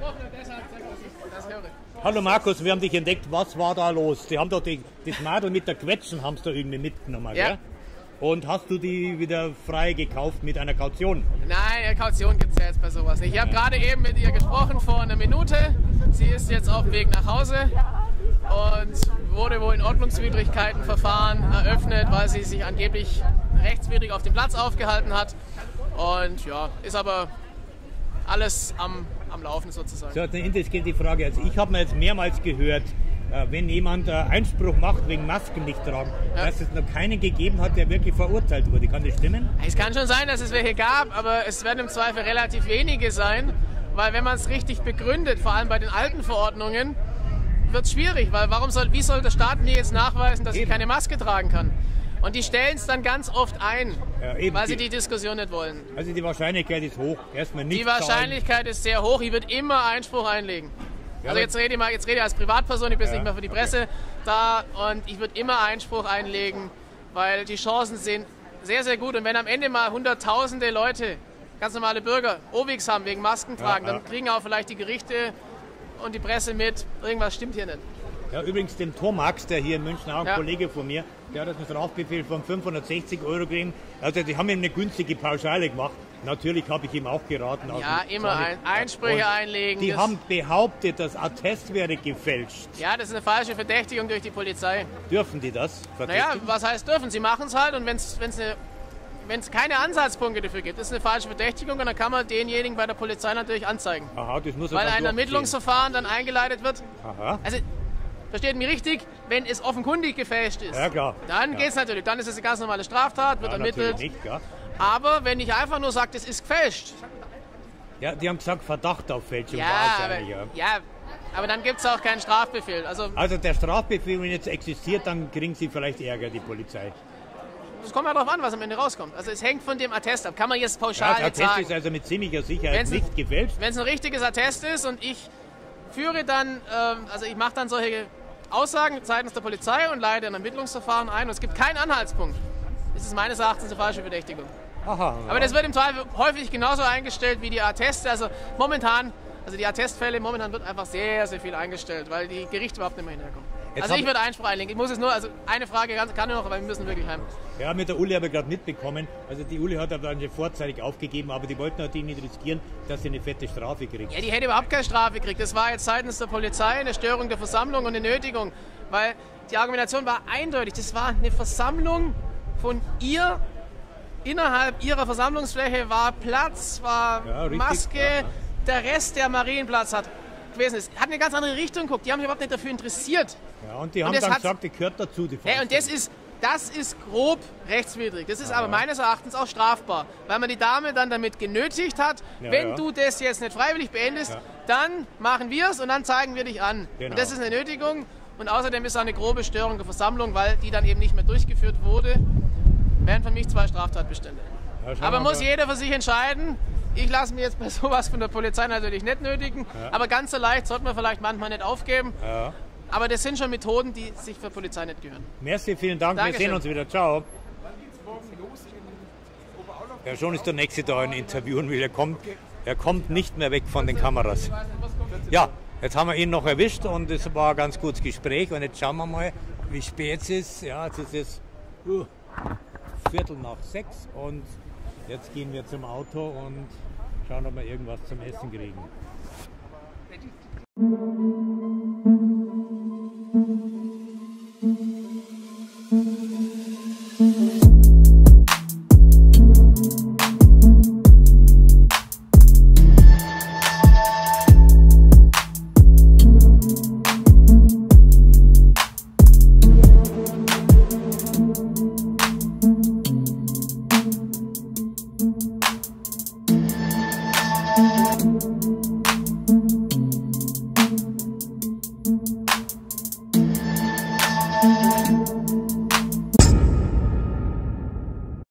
Hallo Markus, wir haben dich entdeckt. Was war da los? Die haben doch das Madel mit der Quetschen haben sie da irgendwie mitgenommen, ja? Gell? Und hast du die wieder frei gekauft mit einer Kaution? Nein, eine Kaution gibt es ja jetzt bei sowas nicht. Ich habe gerade eben mit ihr gesprochen vor einer Minute. Sie ist jetzt auf dem Weg nach Hause und wurde wohl in Ordnungswidrigkeitenverfahren eröffnet, weil sie sich angeblich rechtswidrig auf dem Platz aufgehalten hat. Und ja, ist aber alles am Laufen sozusagen. So, das geht die Frage. Also ich habe mir jetzt mehrmals gehört, wenn jemand Einspruch macht wegen Masken nicht tragen, dass es noch keinen gegeben hat, der wirklich verurteilt wurde. Kann das stimmen? Es kann schon sein, dass es welche gab, aber es werden im Zweifel relativ wenige sein, weil wenn man es richtig begründet, vor allem bei den alten Verordnungen, wird es schwierig, weil wie soll der Staat mir jetzt nachweisen, dass ich keine Maske tragen kann? Und die stellen es dann ganz oft ein, weil sie die Diskussion nicht wollen. Also die Wahrscheinlichkeit ist hoch. Erstmal nicht die Wahrscheinlichkeit ist sehr hoch. Ich würde immer Einspruch einlegen. Ja, also jetzt rede ich als Privatperson, ich bin nicht mehr für die Presse da und ich würde immer Einspruch einlegen, weil die Chancen sind sehr, sehr gut. Und wenn am Ende mal hunderttausende Leute, ganz normale Bürger, Ovigs haben wegen Masken tragen, dann kriegen auch vielleicht die Gerichte und die Presse mit, irgendwas stimmt hier nicht. Ja, übrigens dem Thomax, der hier in München auch ein Kollege von mir, der hat einen Strafbefehl von 560 € gekriegt. Also die haben ihm eine günstige Pauschale gemacht. Natürlich habe ich ihm auch geraten. Ja, immer Einsprüche einlegen. Die haben behauptet, das Attest wäre gefälscht. Ja, das ist eine falsche Verdächtigung durch die Polizei. Dürfen die das? Naja, was heißt dürfen? Sie machen es halt und wenn es keine Ansatzpunkte dafür gibt, ist eine falsche Verdächtigung und dann kann man denjenigen bei der Polizei natürlich anzeigen. Aha, das muss weil ein Ermittlungsverfahren dann eingeleitet wird. Aha. Also, versteht mich richtig, wenn es offenkundig gefälscht ist, dann geht es natürlich. Dann ist es eine ganz normale Straftat, wird ermittelt. Nicht, aber wenn ich einfach nur sage, das ist gefälscht. Ja, die haben gesagt, Verdacht auf Fälschung. Aber dann gibt es auch keinen Strafbefehl. Also der Strafbefehl, wenn jetzt existiert, dann kriegen sie vielleicht Ärger, die Polizei. Es kommt ja darauf an, was am Ende rauskommt. Also es hängt von dem Attest ab. Kann man jetzt pauschal nicht sagen. Das Attest ist also mit ziemlicher Sicherheit nicht gefälscht. Wenn es ein richtiges Attest ist und ich führe dann, also ich mache dann solche Aussagen seitens der Polizei und leite ein Ermittlungsverfahren ein und es gibt keinen Anhaltspunkt. Das ist meines Erachtens eine falsche Verdächtigung. Aha, aber das wird im Zweifel häufig genauso eingestellt wie die Atteste. Also momentan, die Attestfälle, momentan wird einfach sehr, sehr viel eingestellt, weil die Gerichte überhaupt nicht mehr hinterkommen. Also ich würde Einspruch einlegen. Ich muss es nur, eine Frage kann ich noch, aber wir müssen wirklich heim. Ja, mit der Uli habe ich gerade mitbekommen. Also die Uli hat dann vorzeitig aufgegeben, aber die wollten natürlich nicht riskieren, dass sie eine fette Strafe kriegt. Ja, die hätte überhaupt keine Strafe gekriegt. Das war jetzt seitens der Polizei eine Störung der Versammlung und eine Nötigung, weil die Argumentation war eindeutig. Das war eine Versammlung von ihr. Innerhalb ihrer Versammlungsfläche war Platz, war Maske. Der Rest, der Marienplatz hat gewesen ist, hat eine ganz andere Richtung geguckt. Die haben sich überhaupt nicht dafür interessiert. Ja, und die haben dann gesagt, die gehört dazu. Die und das ist grob rechtswidrig. Das ist aber meines Erachtens auch strafbar, weil man die Dame dann damit genötigt hat, wenn du das jetzt nicht freiwillig beendest, dann machen wir es und dann zeigen wir dich an. Genau. Und das ist eine Nötigung und außerdem ist es auch eine grobe Störung der Versammlung, weil die dann eben nicht mehr durchgeführt wurde. Wären für mich 2 Straftatbestände. Ja, aber muss jeder für sich entscheiden. Ich lasse mir jetzt bei sowas von der Polizei natürlich nicht nötigen, aber ganz so leicht sollte man vielleicht manchmal nicht aufgeben. Ja. Aber das sind schon Methoden, die sich für Polizei nicht gehören. Merci, vielen Dank. Dankeschön. Wir sehen uns wieder. Ciao. Ja, schon ist der Nächste da ein Interviewen will. Er kommt nicht mehr weg von den Kameras. Ja, jetzt haben wir ihn noch erwischt und es war ein ganz gutes Gespräch. Und jetzt schauen wir mal, wie spät es ist. Ja, jetzt ist es 5:45 und jetzt gehen wir zum Auto und schauen, ob wir irgendwas zum Essen kriegen.